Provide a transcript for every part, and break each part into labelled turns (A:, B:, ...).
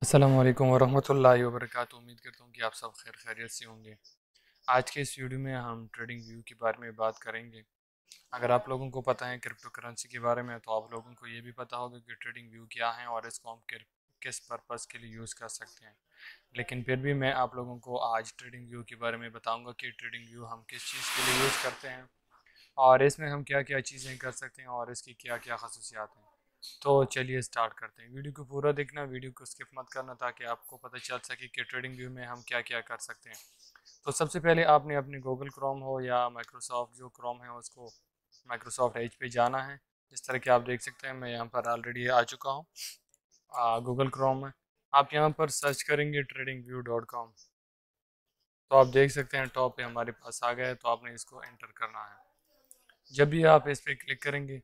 A: अस्सलामु अलैकुम वरहमतुल्लाहि वबरकातुहू। उम्मीद करता हूँ कि आप सब खैर खैरियत से होंगे। आज के इस वीडियो में हम ट्रेडिंग व्यू के बारे में बात करेंगे। अगर आप लोगों को पता है क्रिप्टो करेंसी के बारे में, तो आप लोगों को ये भी पता होगा कि ट्रेडिंग व्यू क्या है और इसको हम किस पर्पज़ के लिए यूज़ कर सकते हैं। लेकिन फिर भी मैं आप लोगों को आज ट्रेडिंग व्यू के बारे में बताऊँगा कि ट्रेडिंग व्यू हम किस चीज़ के लिए यूज़ करते हैं और इसमें हम क्या क्या चीज़ें कर सकते हैं और इसकी क्या क्या खसूसियात हैं। तो चलिए स्टार्ट करते हैं। वीडियो को पूरा देखना, वीडियो को स्किप मत करना, ताकि आपको पता चल सके कि ट्रेडिंग व्यू में हम क्या क्या कर सकते हैं। तो सबसे पहले आपने अपनी गूगल क्रोम हो या माइक्रोसॉफ्ट जो क्रोम है उसको माइक्रोसॉफ्ट एज पे जाना है। जिस तरह कि आप देख सकते हैं मैं यहाँ पर ऑलरेडी आ चुका हूँ गूगल क्रोम में। आप यहाँ पर सर्च करेंगे tradingview.com, तो आप देख सकते हैं टॉप पे हमारे पास आ गया है। तो आपने इसको एंटर करना है। जब भी आप इस पर क्लिक करेंगे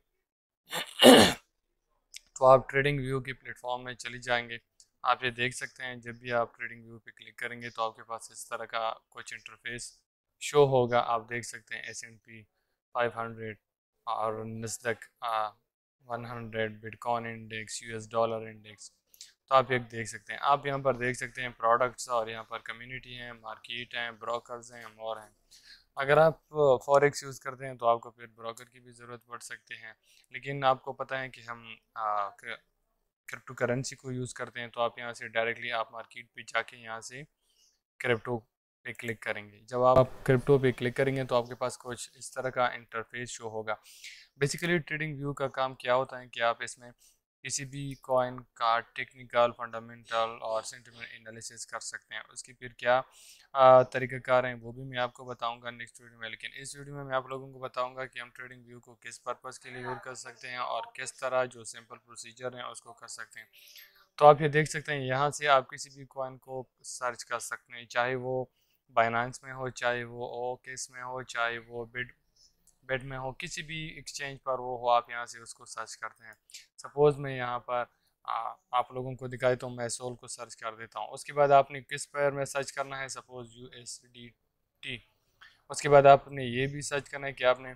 A: तो आप ट्रेडिंग व्यू की प्लेटफॉर्म में चले जाएंगे। आप ये देख सकते हैं जब भी आप ट्रेडिंग व्यू पे क्लिक करेंगे तो आपके पास इस तरह का कुछ इंटरफेस शो होगा। आप देख सकते हैं S&P 500 और Nasdaq 100, bitcoin index, US dollar index. तो आप ये देख सकते हैं। आप यहाँ पर देख सकते हैं प्रोडक्ट्स, और यहाँ पर कम्युनिटी हैं, मार्केट हैं, ब्रोकर्स हैं और हैं। अगर आप फॉरेक्स यूज़ करते हैं तो आपको फिर ब्रोकर की भी ज़रूरत पड़ सकती है। लेकिन आपको पता है कि हम क्रिप्टो करेंसी को यूज़ करते हैं, तो आप यहाँ से डायरेक्टली आप मार्केट पे जाके यहाँ से क्रिप्टो पे क्लिक करेंगे। जब आप क्रिप्टो पे क्लिक करेंगे तो आपके पास कुछ इस तरह का इंटरफेस शो होगा। बेसिकली ट्रेडिंग व्यू का काम क्या होता है कि आप इसमें किसी भी कॉइन का टेक्निकल, फंडामेंटल और सेंटिमेंट एनालिसिस कर सकते हैं। उसकी फिर क्या तरीक़ाकार हैं वो भी मैं आपको बताऊंगा नेक्स्ट वीडियो में। लेकिन इस वीडियो में मैं आप लोगों को बताऊंगा कि हम ट्रेडिंग व्यू को किस पर्पज़ के लिए यूज़ कर सकते हैं और किस तरह जो सिंपल प्रोसीजर हैं उसको कर सकते हैं। तो आप ये देख सकते हैं यहाँ से आप किसी भी कॉइन को सर्च कर सकते हैं, चाहे वो बाइनेंस में हो, चाहे वो ओकेस में हो, चाहे वो बिट में हो, किसी भी एक्सचेंज पर वो हो, आप यहाँ से उसको सर्च करते हैं। सपोज़ मैं यहाँ पर आप लोगों को दिखाए तो मैं सोल को सर्च कर देता हूँ। उसके बाद आपने किस पेयर में सर्च करना है, सपोज़ USDT। उसके बाद आपने ये भी सर्च करना है कि आपने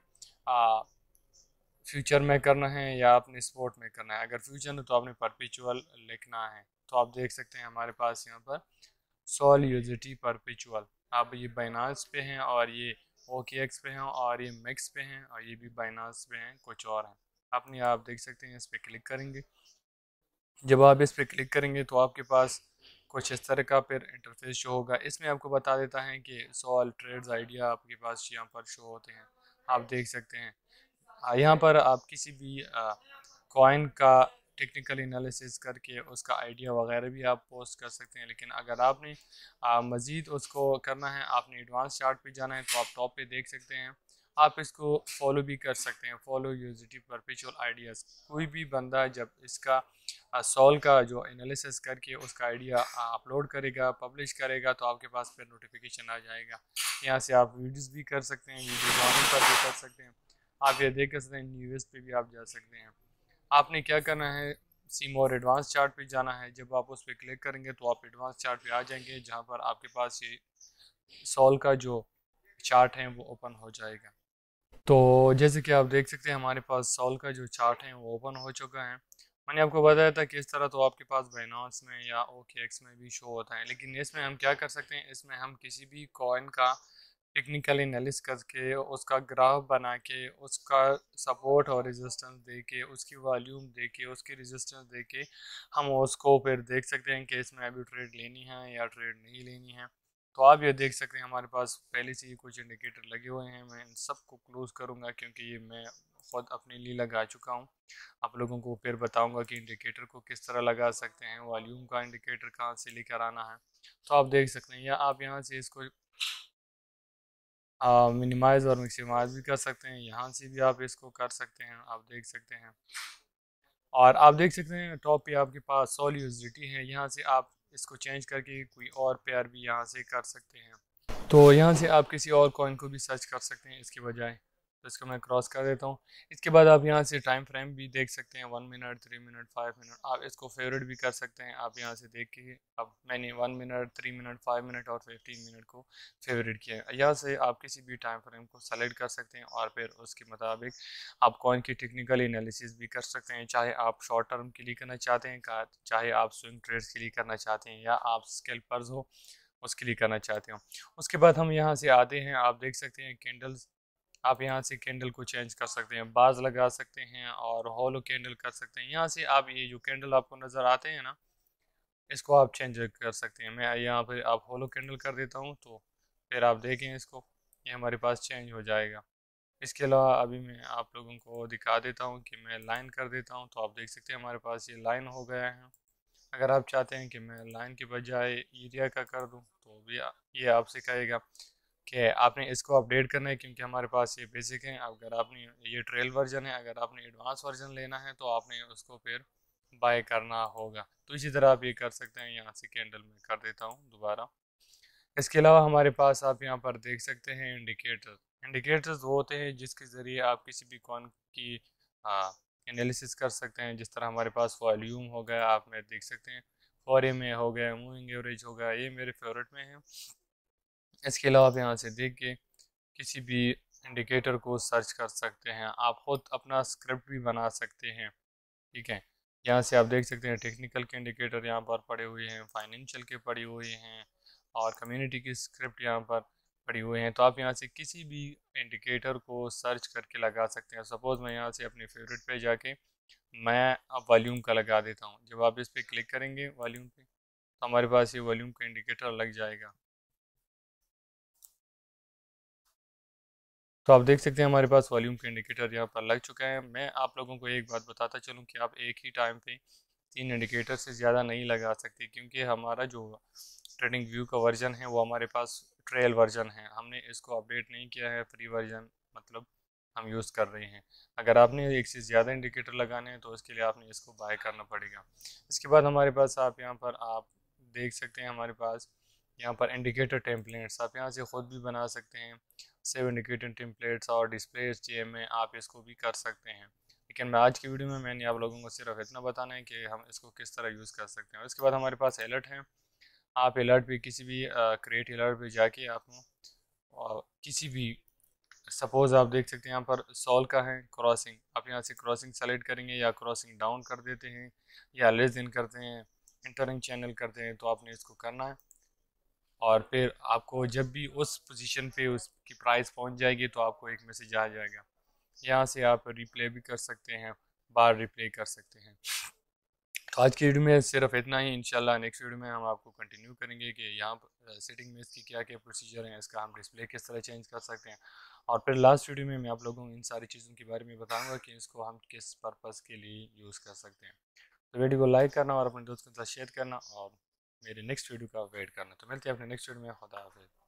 A: फ्यूचर में करना है या आपने स्पॉट में करना है। अगर फ्यूचर में तो आपने परपेचुअल लिखना है। तो आप देख सकते हैं हमारे पास यहाँ पर सोल यूजिटी परपेचुअल। आप ये बाइनांस पे हैं और ये OKX पे हैं और ये मिक्स पे हैं और ये भी बाइनांस पे हैं, कुछ और हैं। आपने आप देख सकते हैं इस पर क्लिक करेंगे। जब आप इस पर क्लिक करेंगे तो आपके पास कुछ इस तरह का फिर इंटरफेस शो होगा। इसमें आपको बता देता है कि सोल ट्रेड्स आइडिया आपके पास यहाँ पर शो होते हैं। आप देख सकते हैं यहाँ पर आप किसी भी कॉइन का टेक्निकल एनालिसिस करके उसका आइडिया वगैरह भी आप पोस्ट कर सकते हैं। लेकिन अगर आपने मज़ीद उसको करना है, आपने एडवांस चार्ट पे जाना है, तो आप टॉप पे देख सकते हैं। आप इसको फॉलो भी कर सकते हैं, फॉलो यूजिटी परपेचुअल आइडियाज़। कोई भी बंदा जब इसका सॉल का जो एनालिसिस करके उसका आइडिया अपलोड करेगा, पब्लिश करेगा, तो आपके पास फिर नोटिफिकेशन आ जाएगा। यहाँ से आप वीडियोज़ भी कर सकते हैं, वीडियो जॉइनिंग पर भी कर सकते हैं। आप ये देख सकते हैं न्यूज़ पे भी आप जा सकते हैं। आपने क्या करना है, सी मोर एडवांस चार्ट पे जाना है। जब आप उस पर क्लिक करेंगे तो आप एडवांस चार्ट पे आ जाएंगे, जहाँ पर आपके पास ये सॉल का जो चार्ट है वो ओपन हो जाएगा। तो जैसे कि आप देख सकते हैं हमारे पास सॉल का जो चार्ट है वो ओपन हो चुका है। मैंने आपको बताया था कि इस तरह तो आपके पास बाइनांस में या OKX में भी शो होता है। लेकिन इसमें हम क्या कर सकते हैं, इसमें हम किसी भी कॉइन का टेक्निकल एनालिस करके उसका ग्राफ बना के उसका सपोर्ट और रेजिस्टेंस दे के उसकी वॉल्यूम दे के उसकी रेजिस्टेंस दे के हम उसको फिर देख सकते हैं कि इसमें अभी ट्रेड लेनी है या ट्रेड नहीं लेनी है। तो आप ये देख सकते हैं हमारे पास पहले से ही कुछ इंडिकेटर लगे हुए हैं। मैं इन सबको क्लोज करूँगा क्योंकि ये मैं ख़ुद अपने लिए लगा चुका हूँ। आप लोगों को फिर बताऊँगा कि इंडिकेटर को किस तरह लगा सकते हैं, वॉल्यूम का इंडिकेटर कहाँ से लेकर आना है। तो आप देख सकते हैं, या आप यहाँ से इसको मिनिमाइज़ और मैक्सिमाइज़ भी कर सकते हैं। यहाँ से भी आप इसको कर सकते हैं, आप देख सकते हैं। और आप देख सकते हैं टॉप पे आपके पास सोल यूजिटी है। यहाँ से आप इसको चेंज करके कोई और पेयर भी यहाँ से कर सकते हैं। तो यहाँ से आप किसी और कॉइन को भी सर्च कर सकते हैं इसके बजाय। तो इसको मैं क्रॉस कर देता हूँ। इसके बाद आप यहाँ से टाइम फ्रेम भी देख सकते हैं, 1 मिनट, 3 मिनट, 5 मिनट। आप इसको फेवरेट भी कर सकते हैं। आप यहाँ से देख के अब मैंने 1 मिनट, 3 मिनट, 5 मिनट और 15 मिनट को फेवरेट किया है। यहाँ से आप किसी भी टाइम फ्रेम को सेलेक्ट कर सकते हैं और फिर उसके मुताबिक आप कॉइन की टेक्निकल एनालिसिस भी कर सकते हैं। चाहे आप शॉर्ट टर्म के लिए करना चाहते हैं, चाहे आप स्विंग ट्रेड्स के लिए करना चाहते हैं, या आप स्कैल्पर्स हो उसके लिए करना चाहते हो। उसके बाद हम यहाँ से आते हैं, आप देख सकते हैं कैंडल्स। आप यहाँ से कैंडल को चेंज कर सकते हैं, बाज लगा सकते हैं और हॉलो कैंडल कर सकते हैं। यहाँ से आप ये जो कैंडल आपको नज़र आते हैं ना, इसको आप चेंज कर सकते हैं। मैं यहाँ पे आप हॉलो कैंडल कर देता हूँ, तो फिर आप देखें इसको, ये हमारे पास चेंज हो जाएगा। इसके अलावा अभी मैं आप लोगों को दिखा देता हूँ कि मैं लाइन कर देता हूँ, तो आप देख सकते हैं हमारे पास ये लाइन हो गया है। अगर आप चाहते हैं कि मैं लाइन के बजाय एरिया का कर दूं, तो भी ये आपसे कहेगा कि आपने इसको अपडेट करना है, क्योंकि हमारे पास ये बेसिक है। अगर आपने ये ट्रेल वर्जन है, अगर आपने एडवांस वर्जन लेना है तो आपने उसको फिर बाय करना होगा। तो इसी तरह आप ये कर सकते हैं। यहाँ से कैंडल में कर देता हूँ दोबारा। इसके अलावा हमारे पास आप यहाँ पर देख सकते हैं इंडिकेटर। इंडिकेटर्स वो होते हैं जिसके ज़रिए आप किसी भी कॉइन की एनालिसिस कर सकते हैं। जिस तरह हमारे पास वॉल्यूम हो गया, आप में देख सकते हैं, फॉरे में हो गया, मूविंग एवरेज हो गया, ये मेरे फेवरेट में है। इसके अलावा आप यहाँ से देख के किसी भी इंडिकेटर को सर्च कर सकते हैं। आप खुद अपना स्क्रिप्ट भी बना सकते हैं, ठीक है। यहाँ से आप देख सकते हैं टेक्निकल के इंडिकेटर यहाँ पर पड़े हुए हैं, फाइनेंशियल के पड़े हुए हैं, और कम्युनिटी की स्क्रिप्ट यहाँ पर पड़ी हुए हैं। तो आप यहाँ से किसी भी इंडिकेटर को सर्च करके लगा सकते हैं। सपोज़ मैं यहाँ से अपने फेवरेट पे जाके मैं अब वॉल्यूम का लगा देता हूँ। जब आप इस पर क्लिक करेंगे वॉल्यूम पे, तो हमारे पास ये वॉल्यूम का इंडिकेटर लग जाएगा। तो आप देख सकते हैं हमारे पास वॉल्यूम का इंडिकेटर यहाँ पर लग चुका है। मैं आप लोगों को एक बात बताता चलूँ कि आप एक ही टाइम पे 3 इंडिकेटर से ज़्यादा नहीं लगा सकते, क्योंकि हमारा जो ट्रेडिंग व्यू का वर्जन है वो हमारे पास ट्रेल वर्जन है। हमने इसको अपडेट नहीं किया है, फ्री वर्जन मतलब हम यूज़ कर रहे हैं। अगर आपने एक से ज़्यादा इंडिकेटर लगाने हैं तो उसके लिए आपने इसको बाय करना पड़ेगा। इसके बाद हमारे पास आप यहाँ पर आप देख सकते हैं हमारे पास यहाँ पर इंडिकेटर टेम्पलेट्स आप यहाँ से ख़ुद भी बना सकते हैं। सेव इंडिकेटर टेम्पलेट्स और डिस्प्ले एचटीएम में आप इसको भी कर सकते हैं। लेकिन मैं आज की वीडियो में मैंने आप लोगों को सिर्फ इतना बताना है कि हम इसको किस तरह यूज़ कर सकते हैं। इसके बाद हमारे पास अलर्ट है। आप अलर्ट पे किसी भी क्रिएट अलर्ट पे जाके आप किसी भी सपोज़ आप देख सकते हैं यहाँ पर सॉल का है क्रॉसिंग, आप यहाँ से क्रॉसिंग सेलेक्ट करेंगे या क्रॉसिंग डाउन कर देते हैं या लेस देन करते हैं, इंटरिंग चैनल करते हैं, तो आपने इसको करना है। और फिर आपको जब भी उस पोजीशन पे उसकी प्राइस पहुंच जाएगी तो आपको एक मैसेज आ जाएगा। यहाँ से आप रिप्ले भी कर सकते हैं, बार रिप्ले कर सकते हैं। तो आज की वीडियो में सिर्फ इतना ही। इंशाल्लाह नेक्स्ट वीडियो में हम आपको कंटिन्यू करेंगे कि यहाँ पर सेटिंग में इसकी क्या क्या प्रोसीजर हैं, इसका हम डिस्प्ले किस तरह चेंज कर सकते हैं। और फिर लास्ट वीडियो में मैं आप लोगों को इन सारी चीज़ों के बारे में बताऊँगा कि इसको हम किस पर्पज़ के लिए यूज़ कर सकते हैं। तो वीडियो को लाइक करना और अपने दोस्तों के साथ शेयर करना और मेरे नेक्स्ट वीडियो का वेट करना। तो मिलते हैं अपने नेक्स्ट वीडियो में। खुदा हाफिज़।